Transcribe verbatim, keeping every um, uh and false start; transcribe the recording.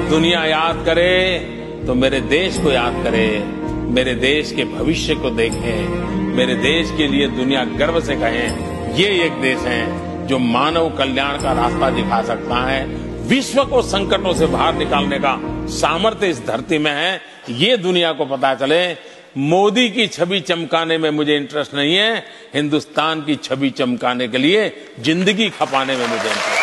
दुनिया याद करे तो मेरे देश को याद करे, मेरे देश के भविष्य को देखें, मेरे देश के लिए दुनिया गर्व से कहें ये एक देश है जो मानव कल्याण का रास्ता दिखा सकता है। विश्व को संकटों से बाहर निकालने का सामर्थ्य इस धरती में है, ये दुनिया को पता चले। मोदी की छवि चमकाने में मुझे इंटरेस्ट नहीं है, हिंदुस्तान की छवि चमकाने के लिए जिंदगी खपाने में मुझे इंटरेस्ट है।